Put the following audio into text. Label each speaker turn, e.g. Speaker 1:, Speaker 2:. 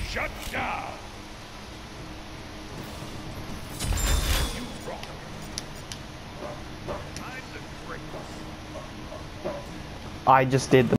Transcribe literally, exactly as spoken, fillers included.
Speaker 1: Shut down. You rock. I'm the greatest.
Speaker 2: I just did the